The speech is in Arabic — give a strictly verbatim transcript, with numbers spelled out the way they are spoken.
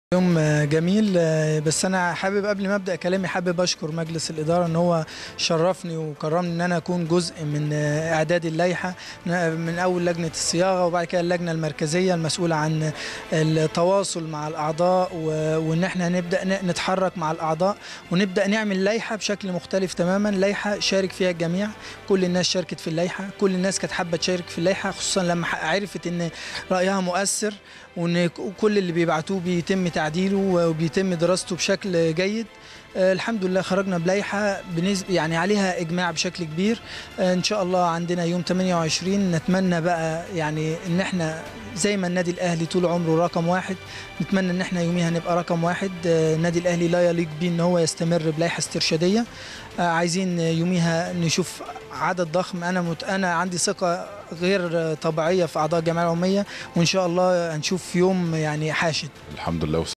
يوم جميل. بس انا حابب قبل ما ابدا كلامي حابب اشكر مجلس الاداره ان هو شرفني وكرمني ان انا اكون جزء من اعداد اللائحه، من اول لجنه الصياغه وبعد كده اللجنه المركزيه المسؤوله عن التواصل مع الاعضاء، وان احنا نبدا نتحرك مع الاعضاء ونبدا نعمل لائحه بشكل مختلف تماما، لائحه شارك فيها الجميع. كل الناس شاركت في اللائحه، كل الناس كانت حابه تشارك في اللائحه، خصوصا لما عرفت ان رايها مؤثر وان كل اللي بيبعتوه بيتم تعديله وبيتم دراسته بشكل جيد. آه الحمد لله خرجنا بلائحه بنسبه يعني عليها اجماع بشكل كبير. آه ان شاء الله عندنا يوم ثمانية وعشرين، نتمنى بقى يعني ان احنا زي ما النادي الاهلي طول عمره رقم واحد، نتمنى ان احنا يوميها نبقى رقم واحد. آه النادي الاهلي لا يليق بيه ان هو يستمر بلائحه استرشاديه. آه عايزين يوميها نشوف عدد ضخم. انا مت... انا عندي ثقه غير طبيعيه في اعضاء الجمعيه العموميه، وان شاء الله هنشوف يوم يعني حاشد. الحمد لله.